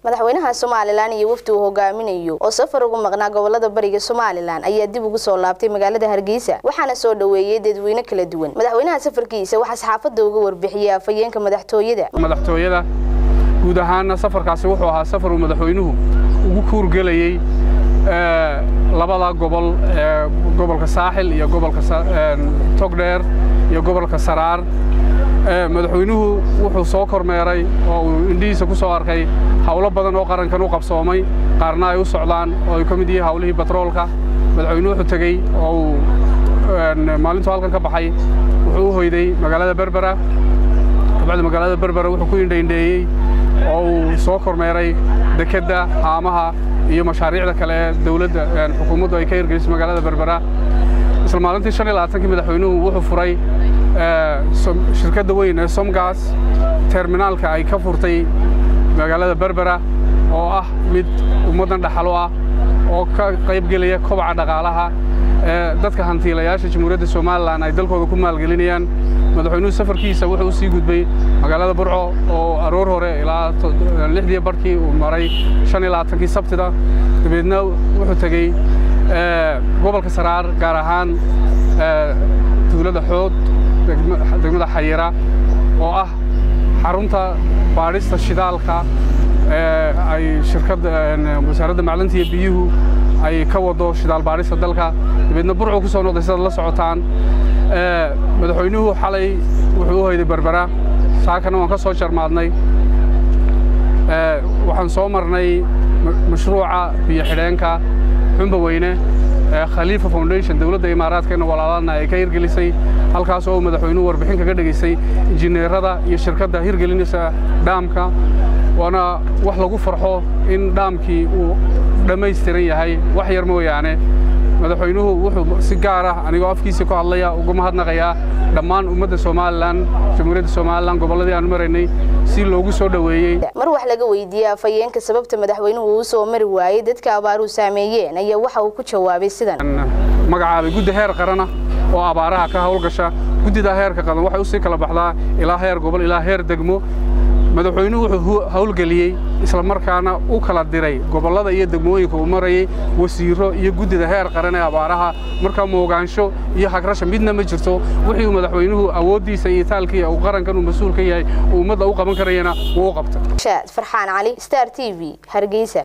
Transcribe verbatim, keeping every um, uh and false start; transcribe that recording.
madaxweynaha Soomaaliland iyo wafdi uu hogaaminayo oo safar ugu maqnaa gobolada bariga Soomaaliland ayaa dib ugu soo laabtay magaalada Hargeysa waxaana soo dhaweeyay dadweyne kala duwan madaxweynaha safarkiisa waxa saxaafadda uga warbixiyay afayeenka madaxtooyada madaxtooyada guud ahaan safarkaasi wuxuu ahaa safar uu madaxweynuhu ugu kuurgalayay ee labada gobol ee gobolka Saaxil iyo gobolka Togdheer iyo gobolka Saraar madaxweynuhu wuxuu soo kormeeray oo indhiisa ku soo arkay hawlo badan oo qarankan u qabsoomay qaarna ay u socdaan oo ay kamid yihiin hawlihii batroolka madaxweynuhu wuxuu tagay oo maalintu halkan ka baxay wuxuu u hoyday magaalada Berbera kabacdi magaalada Berbera wuxuu ku indheeyay oo soo kormeeray dekada haamaha iyo mashaariicda kale ee dawladda xukuumaddu ay ka hirgelisay magaalada Berbera isla maalintii shan iyo labaatan madaxweynuhu wuxuu furay shirkadda weyn ee Somgas terminalka ay ka furtay magaalada Berbera oo ah mid ummadan dhaxalo ah oo ka qayb galaya kobaca dhaqaalaha ee dadka hantiilayaasha Jamhuuriyadda Soomaaliland ay dalkooda ku maalgelinayaan madaxweynuhu safarkiisa wuxuu u sii gudbay magaalada Burco oo aroor hore ilaa lixdii barkii uu maray shan iyo labaatan Sabtida dibadna wuxuu tagay ee gobolka Saraar gaar ahaan ee tuulada Xood degmada Xayira oo ah xarunta baarista shidaalka ee ay shirkadda wasaaradda macdanta iyo biyuhu ay ka wado shidaal baarista dalka dibadna Burco ku soo noqday sida la socotaan ee madaxweynuhu xalay wuxuu u hoyday Berbera saakana waan ka soo jarmaadnay ee waxaan soo marnay mashruuca biyo xidheenka xumba weyne Khalifa Foundation dawladda Imaaraadka walaalana ay ka hirgelisay halkaas oo madaxweynuhu warbixin kaga dhageysay injineerada iyo shirkadda hirgelinaysa dhaamka wana wax lagu farxo in dhaamkii uu dhameystiran yahay wax yar mooyaane madaxweynuhu wuxuu si gaar ah anigoo afkiisa ku hadlaya ugu mahadnaqaya dhammaan ummadda Soomaaliland Jamhuuriyadda Soomaaliland goboladii aan mareynay si loogu soo dhaweeyay mar wax laga weydiiyay afayeenka sababta madaxweynuhu uu soo mari waayay dadka abaaru saameeyeen ayaa waxa uu ku jawaabay sidan magacaabay guddi heer qaran oo abaaraha ka hawlgasha guddida heerka qaran waxay u sii kala baxdaa ilaa heer gobol ilaa heer degmo madaxweynuhu wuxuu hawlgeliyay isla markaana u kala diray gobolada iyo degmooyinka uu marayay wasiiro iyo guddida heer qaran ee abaaraha marka moogaansho iyo hagrasha midna ma jirto wixii uu madaxweynuhu awoodiisa iyo taalkii uu qarankan uu mas'uul ka yahay ummadda u qaban karayna wuu qabtay Farxaan Ali Star T V Hargeysa.